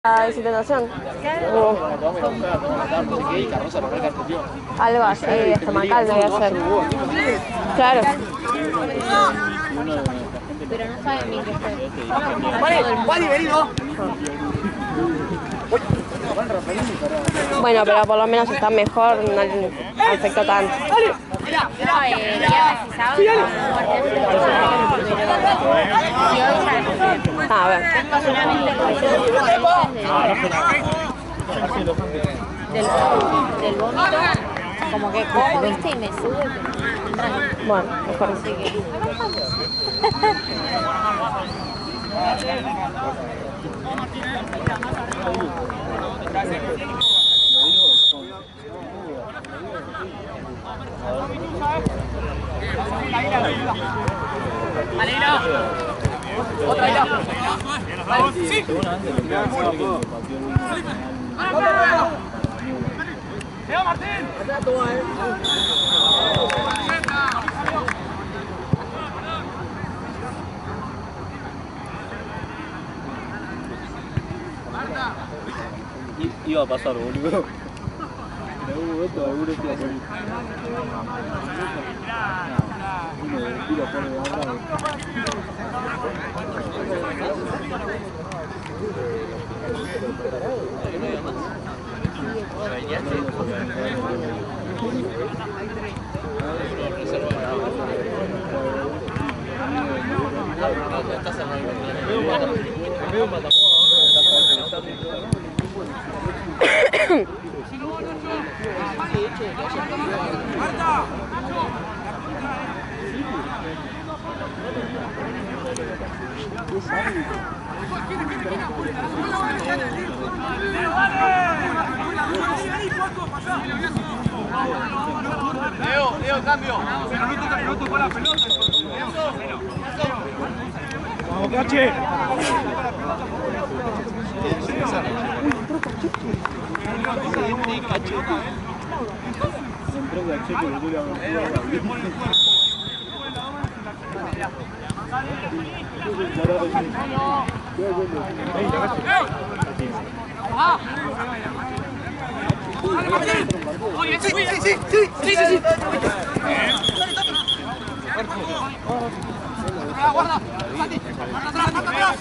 La visitación. Algo así, estomacal debe ser. Claro. Pero no saben bien qué hacer. Bueno, pero por lo menos está mejor, no le afectó tanto. No, viernes y sábado. Y hoy ya A ver. tengo solamente del vómito. Como que como, viste, y me sube. Bueno, mejor Así que... Otra ira. Sí. ¡Llega Martín! Iba a pasar, boludo. Leo, cambio. Pero no tocó la pelota. Vamos, Cache. Guarda, Santi, atrás.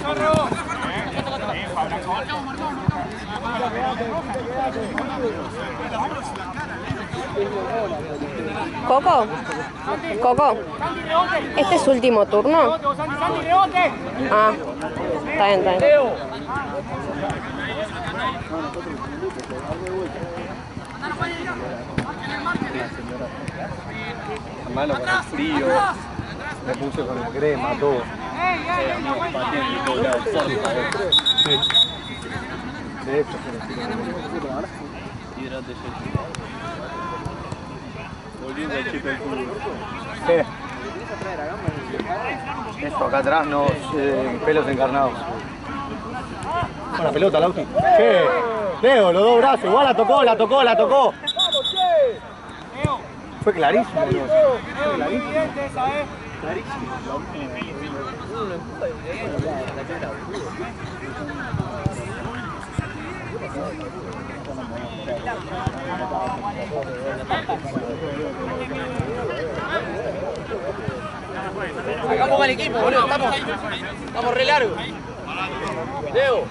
Coco, ¿este es su último turno? Ah, está bien. Malo con el frío, me puse con el crema, todo. Sí. De hecho, volviendo al chip del culo. Esto acá atrás, no, pelos encarnados. Buena pelota, Lauti. Che, Leo, los dos brazos, igual la tocó. Fue clarísimo, Leo. Fue clarísimo. Sacamos al equipo, boludo. Estamos re largo. Leo.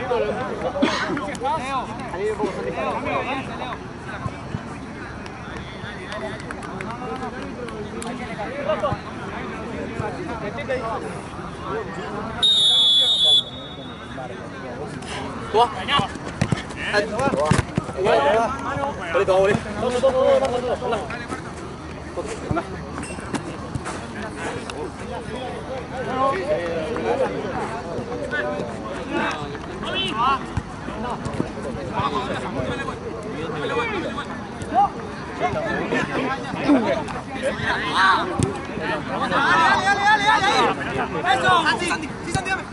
Dale. Eso, Santi, sí, Santi, dame.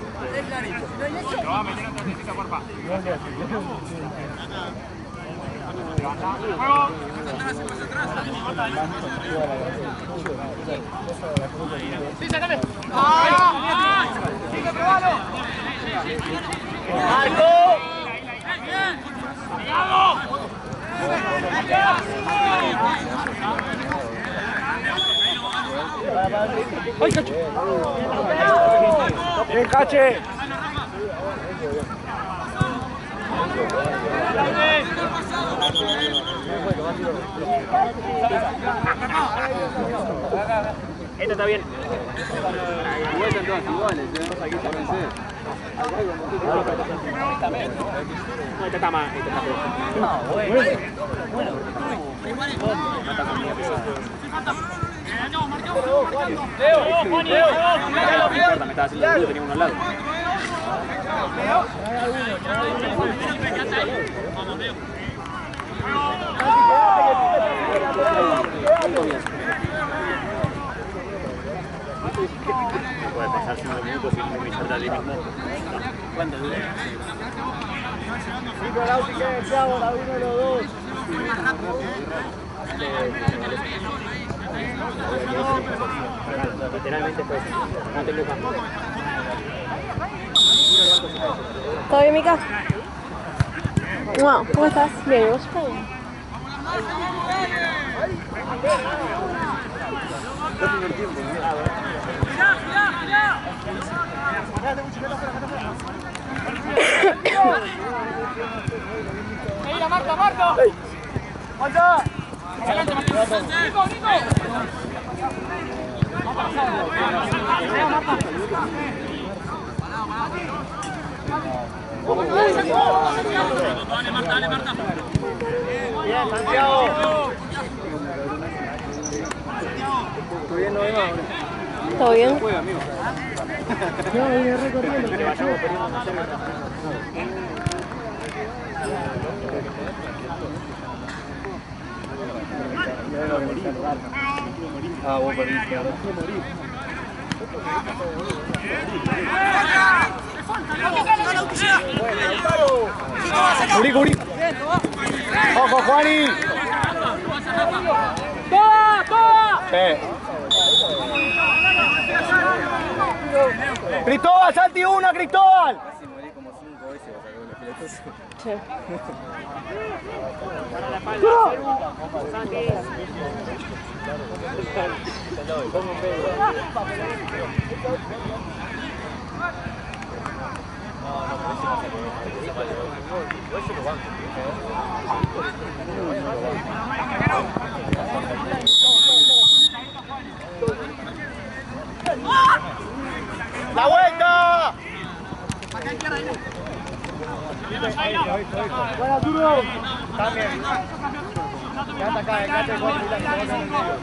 Lo va a meter en otra porfa. Sí, sácame. Sigue, probalo. Marco. ¡Ay, Cache! ¡Bien, Cache! Esta está bien. Igual están todas iguales, aquí te pensé. No, esta está más. Esta está peor. Me estaba haciendo el tenía uno al lado. Puede pasar 5 minutos sin revisar allí mismo. ¿Cuánto dura? Sí, pero Lauti, que chavo, la 1 y los 2. Literalmente pues. No tengo campo. ¿Todo bien, Mica? No, ¿cómo estás? Bien, ¿y vos? ¡Mira, Marco, Marco! ¡Marca! ¡Adelante, Marco! ¡Nico, Nico! Bien, Santiago. ¿Todo bien, no veo ahora? ¿Todo bien? Juega, amigo. No, viene recorriendo. Que vayamos perdiendo una serie. Ah, vos perdiste. Cubrí, cubrí. ¡Ojo, Juani! ¡Toda! ¡Toda! Cristóbal, Santi, una, Cristóbal. Casi morí como 5 veces para sacar una pelota. Sí. Para la espalda. Santi. ¡La vuelta! Buena, Duro. También. Quédate acá, quédate acá.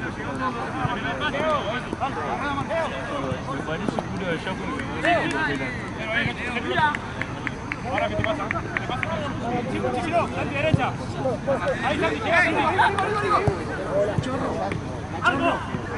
Ahora, ¿qué te pasa? ¿Qué pasa? Chichiro, Santi derecha. Ahí, Santi, llega. ¡Algo!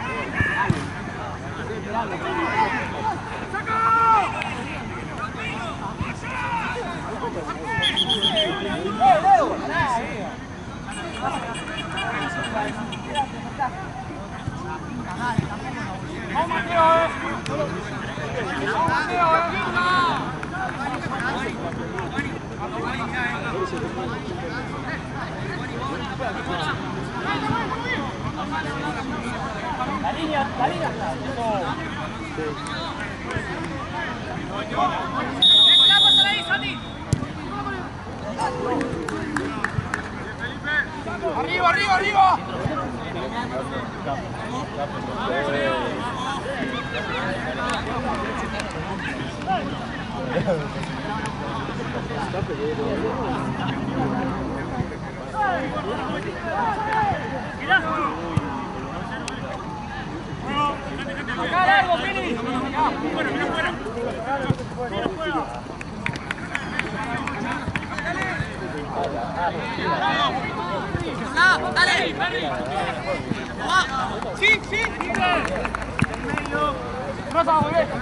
¡Vamos, Mateo, ¡Vamos, Mateo, La línea. ¡Pásala ahí, Santi! ¡Arriba! ¡Acá largo, Pini! ¡Mira fuera! ¡Dale! ¡Sí! ¡Rosa, muy bien!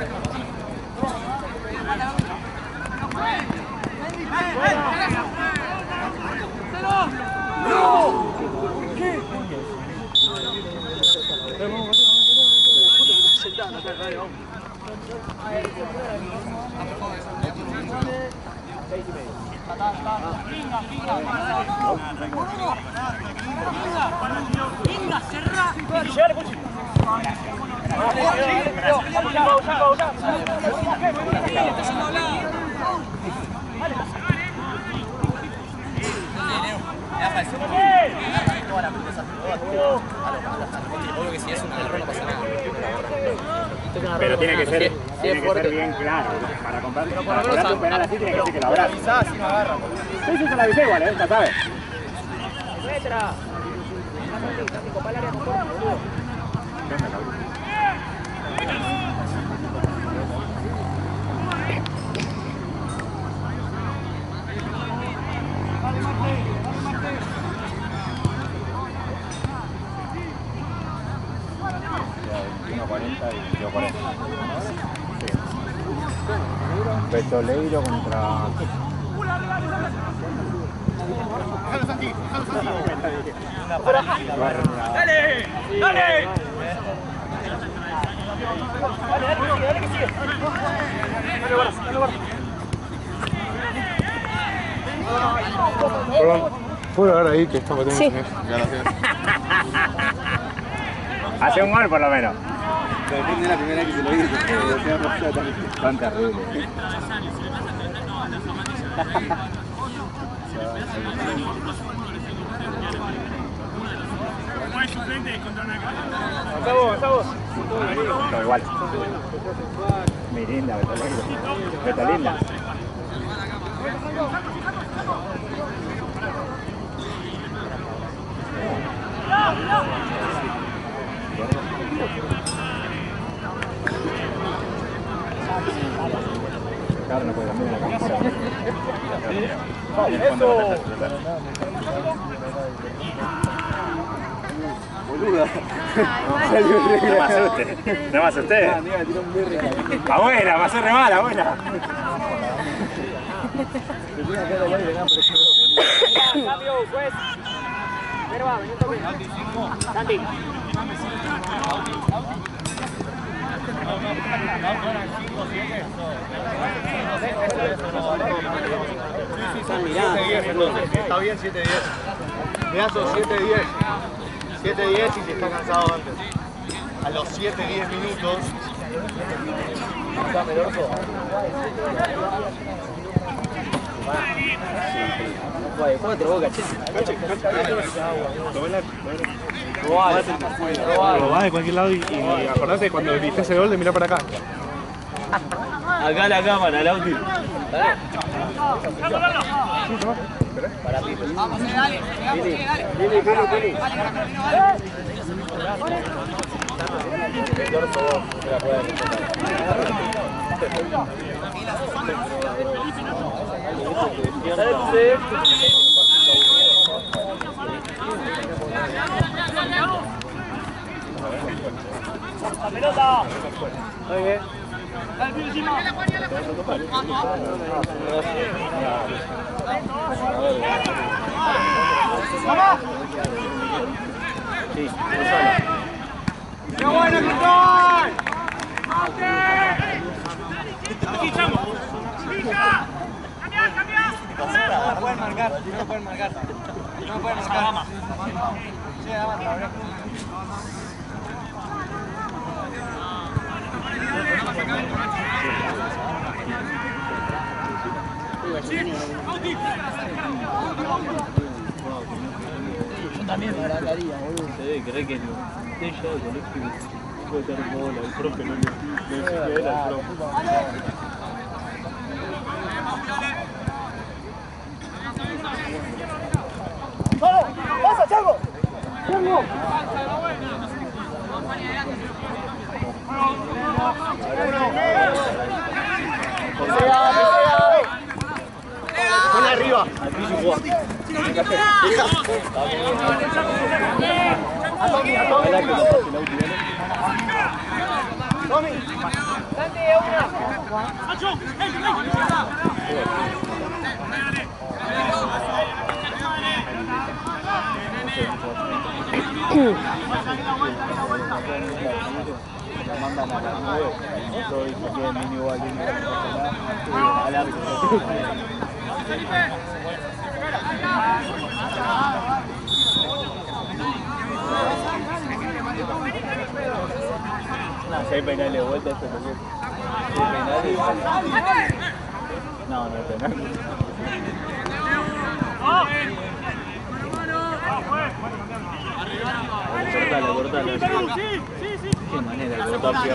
Venga, cerra. Pero tiene que ser bien claro. Para comprarte un penal así tiene que ser que lo abrazas. Sí, se la avisé igual, ya sabes. Petoleiro contra... ¡Dale! Perdón, ¿puedo ver ahí que está metiendo? Sí. Gracias. Hace un gol por lo menos. Depende de la primera vez que se lo dice. Tan terrible. Acabó. No, igual. Mirinda, Betolinda. Claro, no puede cambiar la camisa. ¡Eso! Boluda. No me asusté. Abuela, me hace re mal, abuela. Cambio, juez. Verba, vení un toque. Santi. Está bien 7-10. Mirazo 7-10. 7-10 y si está cansado antes. A los 7-10 minutos. Cuatro boca, Lo vas de cualquier lado y acordate cuando viste ese gol de mirar para acá. Acá la cámara, Lauti. Vamos, dale. ¡Pelota! Muy bien. Sí, ¡Qué bueno, Cristóbal! Aquí, chamo. No me pueden marcar. Sí, dame. Yo también me arrancaría, boludo. ¿Cree que no? Ya de colegio puede tener bola, el profe no le era el profe. ¡Pasa, Chango! Pon arriba. Al piso jugá. Ojalá que lo pase la última. La mandan a las 9, todo y se queda mini igual al árbitro. No, si hay penales de vuelta, eso es lo que es. Si hay penales... No, no es penal. Cortale. Qué manera de cortar,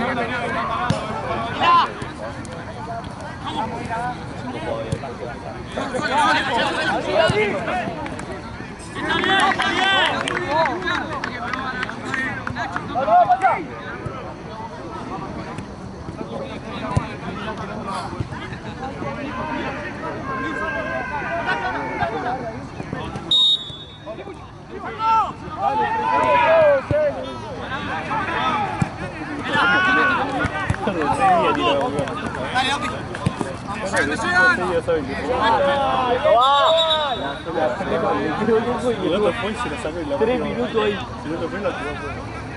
El otro fue y se la sacó y la 3 minutos ahí. Si no te fue, la tiró fuera.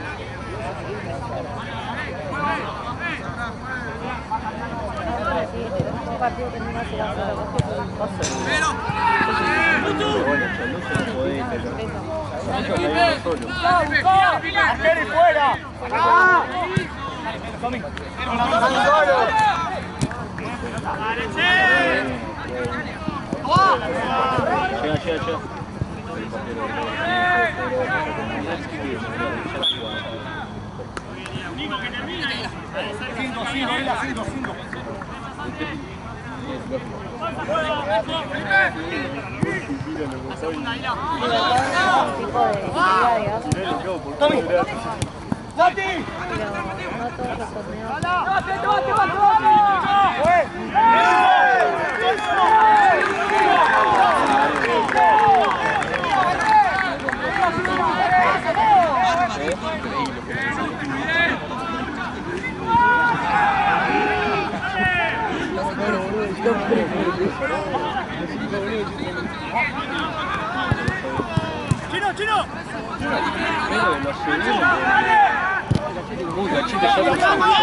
Un partido que no se va a hacer. Bueno, Chalucho no podés meter. Solo. ¡Arquero y fuera! Llega. ¡Chino! Uy, Gachito ya lo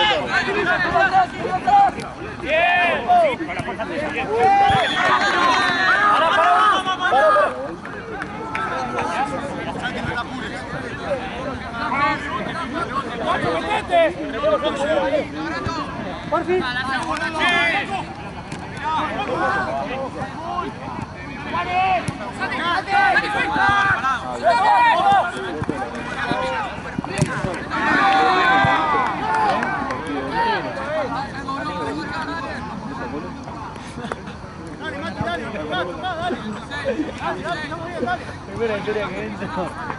¡Por fin! Primera historia que entro.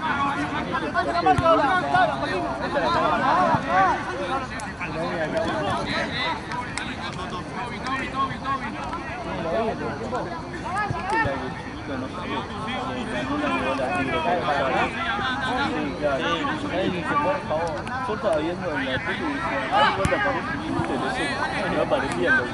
Nadie dice, por favor, yo estaba viendo en la tele y dije, ay, ¿cuánto aparece el límite de eso? No aparecía lo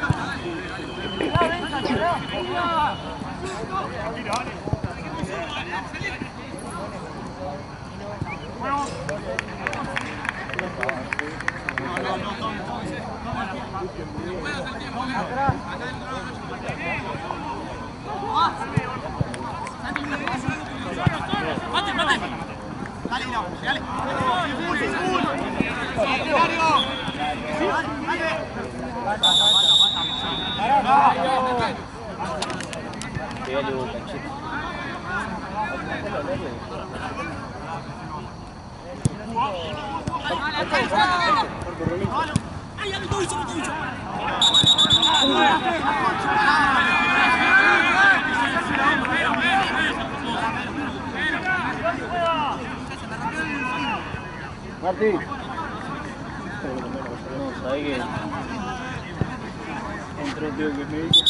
Martí. No, ¿sabes qué? Entró un tío que me dijo.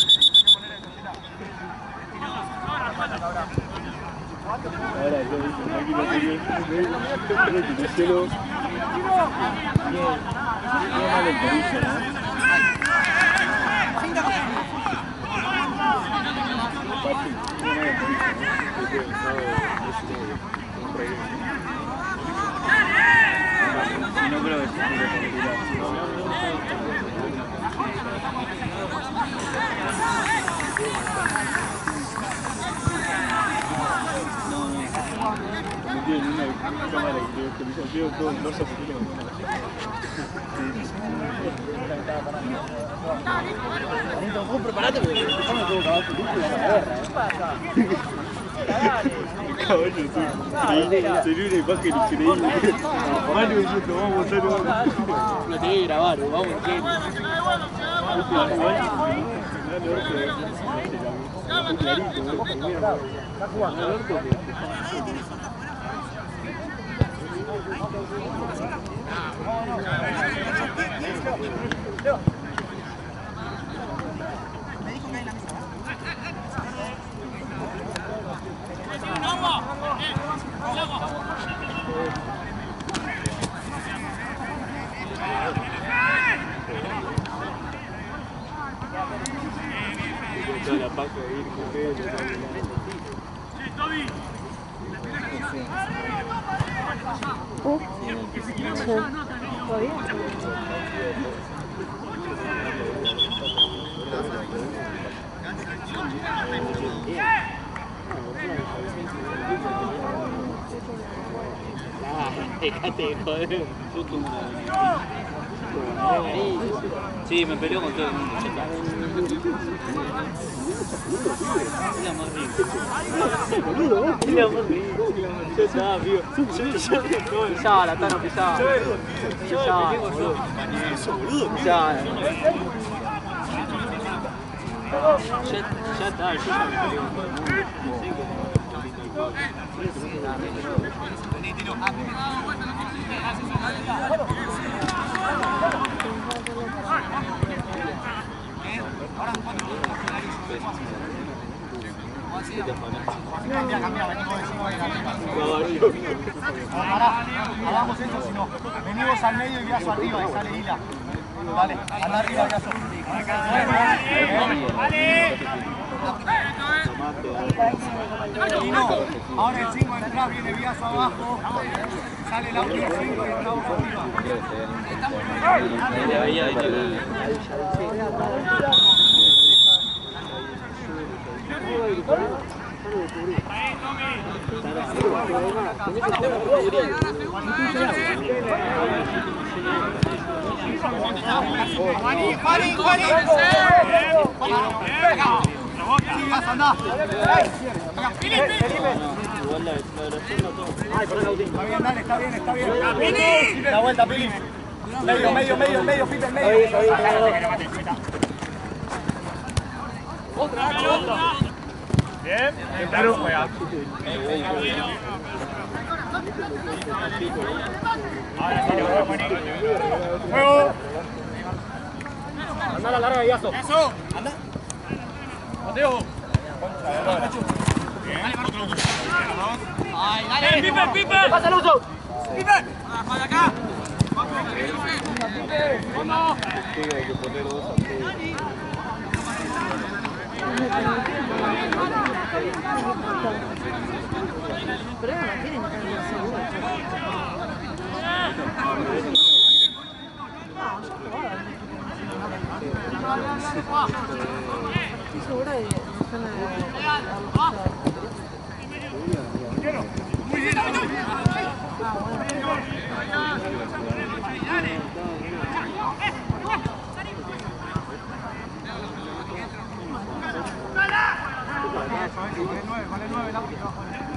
Ahora yo dije, tranquilo, que el cielo. Bien mal el tobillo, ¿no? No creo que sea no tiene una cámara que visualiza todo el dorso porque no vos preparate porque estamos todo cagado tu lujo y la guerra, sería una imagen increíble. Mario diciendo, vamos a montar un... Lo tenés que grabar, vamos en serio. La paca ahí, déjate joder. Yo como sí, me peleó con todo el mundo. Es la más rica. Es la más rica. Yo estaba, amigo. Yo pisaba, la Tano pisaba. Pisaba, boludo. Pisaba. Ya está, yo ya me peleé con todo el mundo. Cambia, venimos de 5 ahí arriba. Pará, hagamos esto, si no. Venimos al medio y Viazo arriba y sale Hila. Dale, anda arriba, Viazo. Lino, ahora el 5 entra, viene Viazo abajo. Sale la última 5 y entramos arriba. Juaní. Sigas, andá. Está bien. La vuelta, Pili. Medio, Pipe, medio. Bien, claro. Ahora sí, lo voy a ¡juego! Anda a la larga, Iazo. ¡Eso! ¡Anda! Mateo. ¡Ay, dale! ¡Pipe, Pipe! ¡Pasa el uso! ¡Pipe! ¡Para acá! ¡Vamos! Hay que poner 2 a 3. Pero no tienen tan seguro. Estoy segura de que no son Muy bien, Vale 9 el árbitro.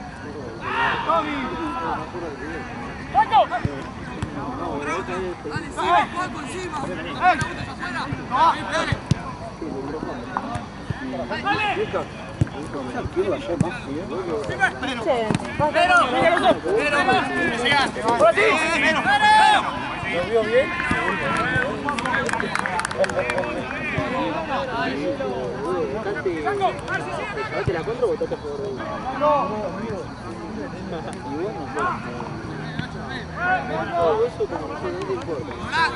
¿Lo vio bien? ¿Te la contra o votaste a favor de ella? Y bueno, todo eso como no te importa.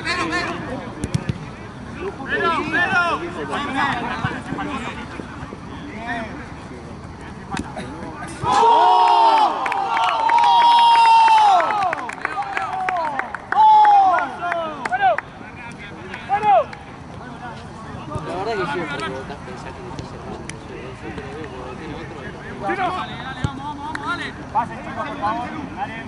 La verdad que siempre que votás pensás que le estás cerrando. Yo te lo veo, porque tiene otro. Dale, vamos, dale. Pasen, chicos, por favor. Dale,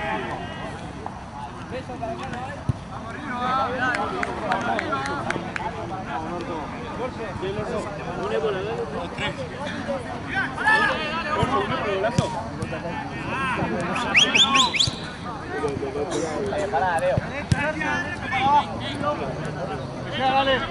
Pará, Leo. dale.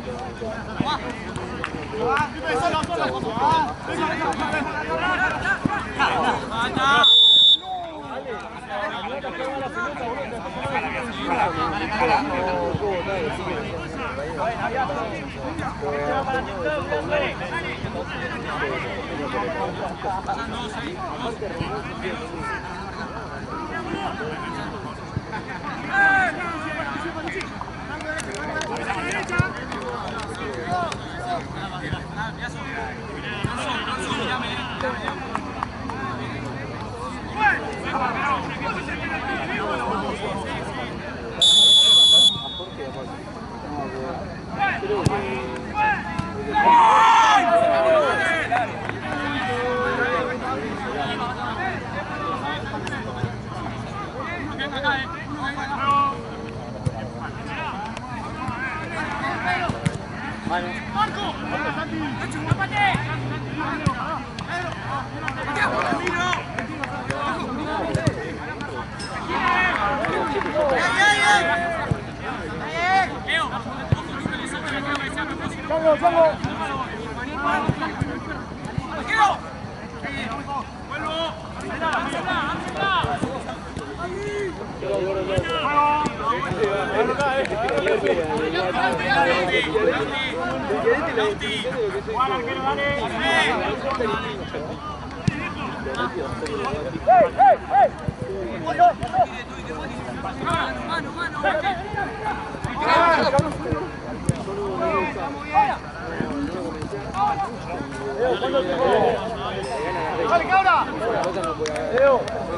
¡Dale, cabra! Leo.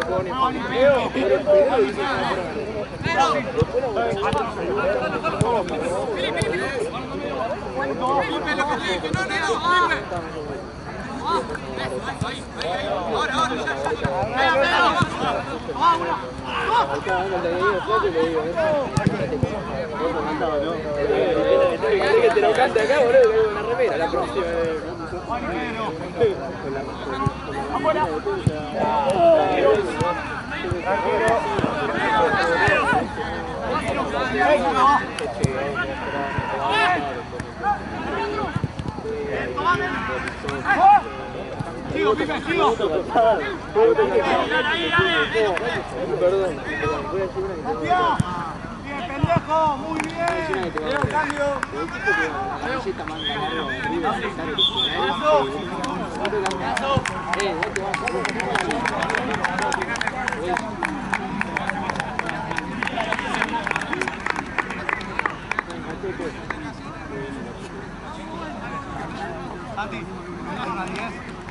Que te lo cante acá, boludo, una remera la próxima. ¡Sigue! sigo, Pipe, sigo. Perdón. Matías. Bien, pendejo, muy bien. Leo, cambio. Santi, una 10.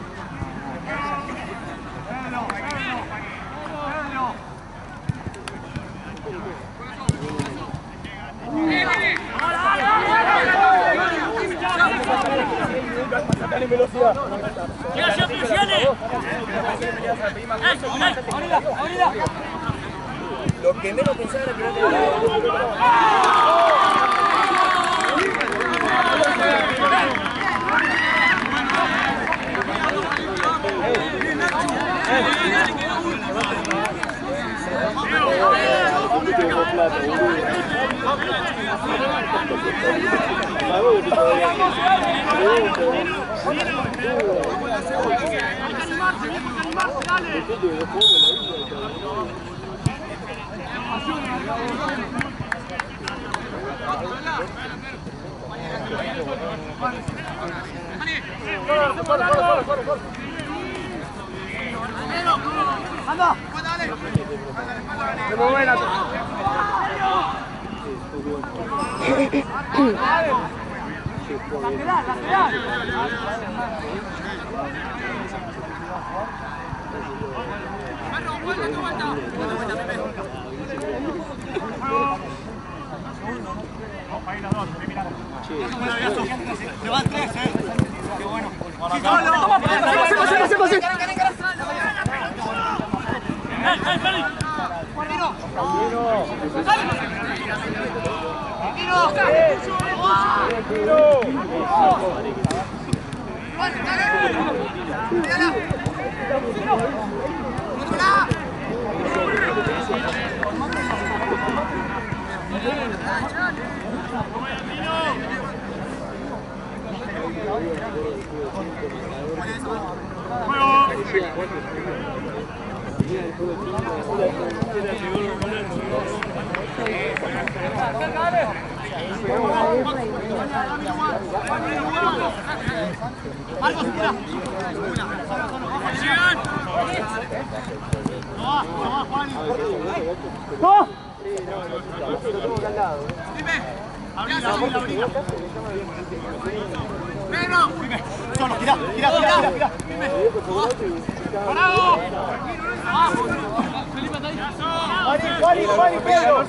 En velocidad. Lo que menos pensaba era que no ¡Anda! Se van 3, Qué bueno. Solo, tirá. ¡Parado! Juan, Pedro.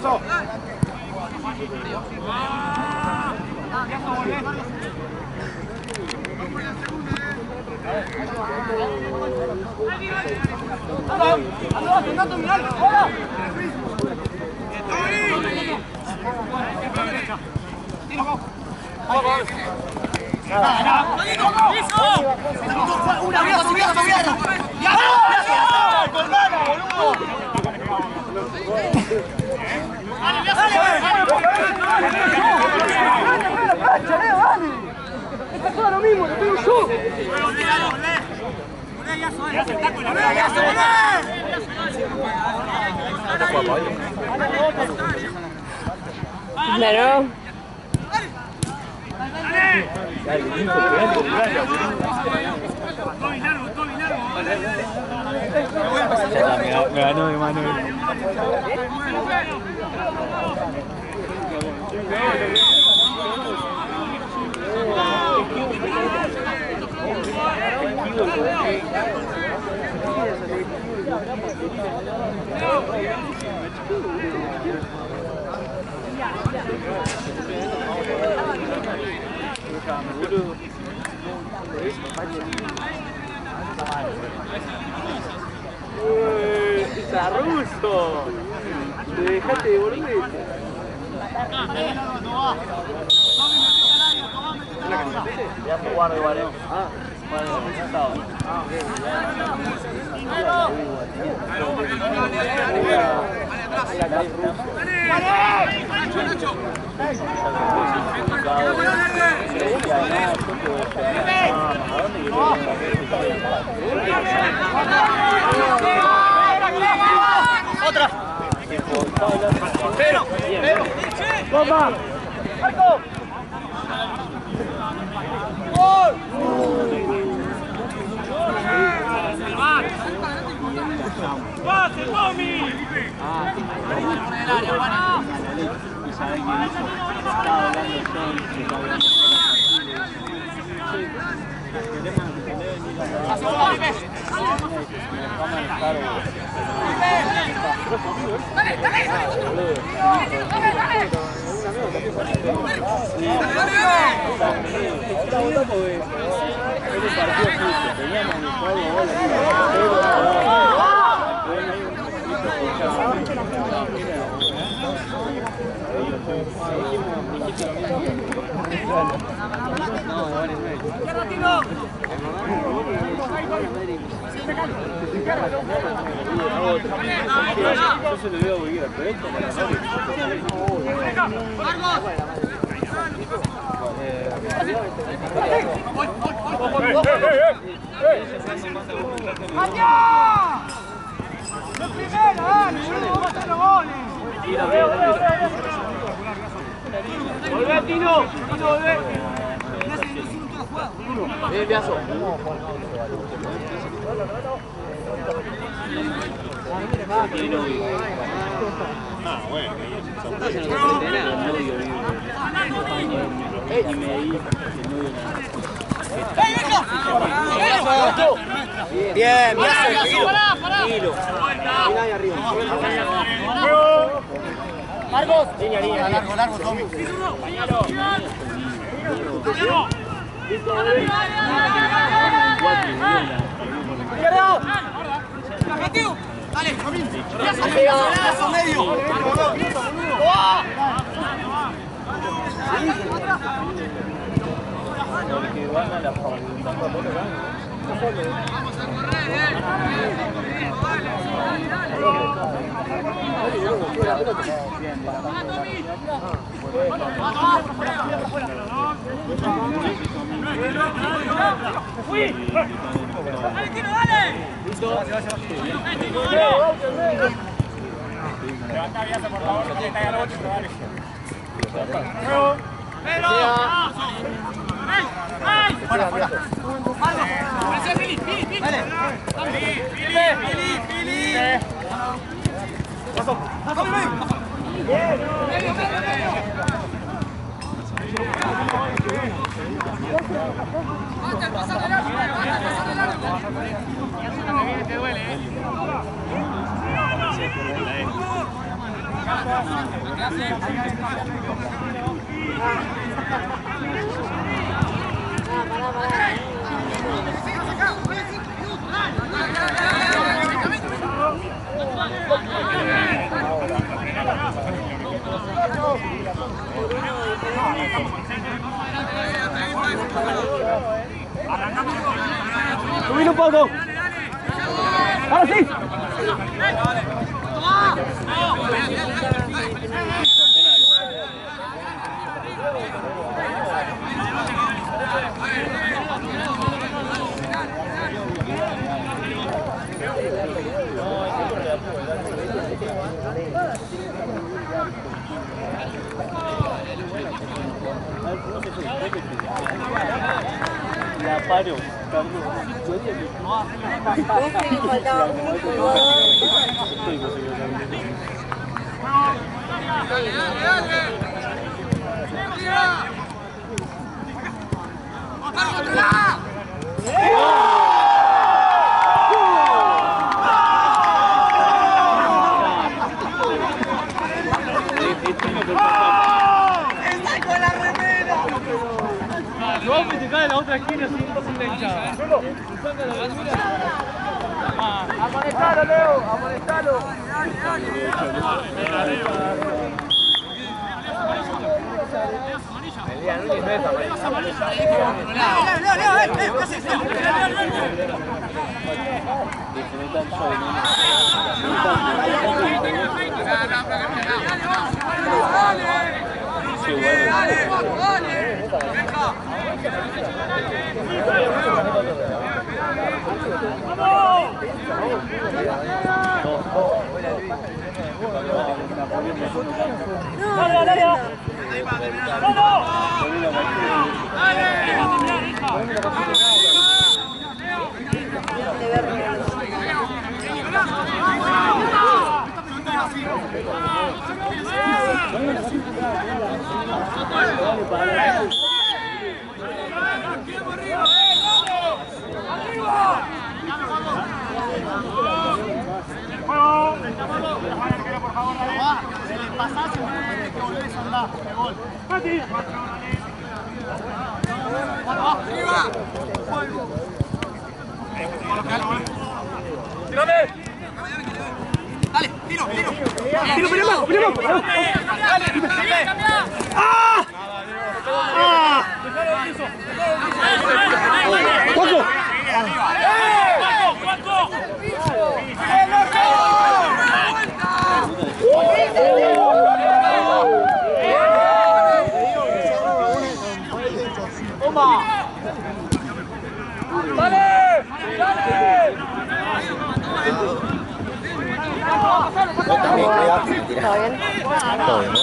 Claro. Me ganó de mano. ¡Ruso! ¡Dejate de volver! voy a jugar de igual. Ah, bueno, ¡Vale! Otra. Pero. Bomba. Marco. Gol. ¡Pase, Tommy! Yo se lo veo muy bien, pero esto ¡Volvé, Tino! ¡Tino, volvé! Bien, Piazo. Ah, bueno. Bien, Piazo. Marcos. Largo, Tommy. Dale, medio. Vamos a correr, Levanta Viaza, por favor, que está al 8, dale. Fuera. Subir un poco. Ahora sí. La paro, Lo vamos a festejar en la otra esquina sin la hinchada. Amonestalo, Leo, amonestalo. Leo, Se le pasás simplemente que volvés a andar. De gol. Dale, tiro, tiro. ¡Tiro, pero abajo, pero abajo! Dale, dale. ¡Ah! ¡Ah! ¡Juanjo! ¿Está bien? Todo bien, ¿no?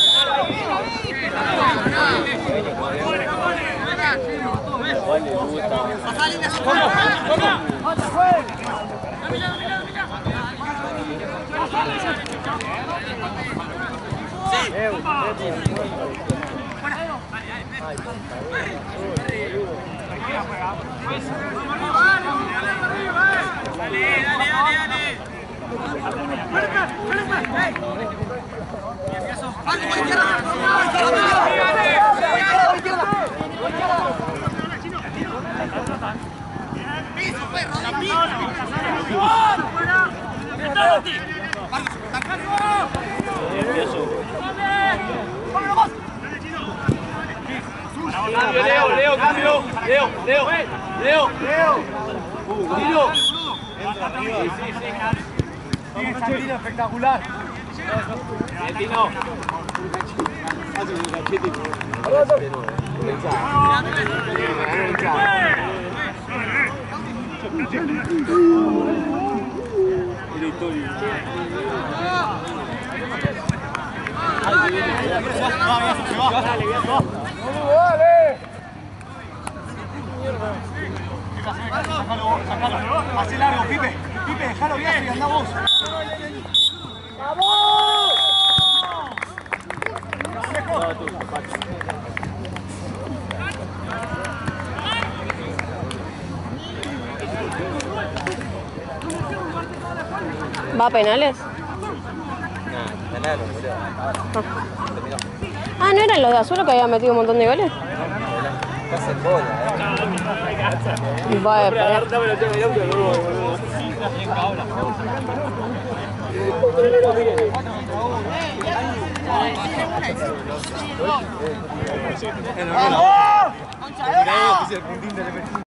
Leo, cambio. Leo. Tiro. Sigue Santino, espectacular. Bien, Tino. Sácalo vos, sácalo. Hacé largo, Pipe. Pipe, dejalo bien y andá vos. ¿Va a penales? Ganaron, boludo. Ah, ¿no eran los de Azul que habían metido un montón de goles? Estás en bola, Vaya, pero... Dame la llave de auto, boludo. ¡Vamos!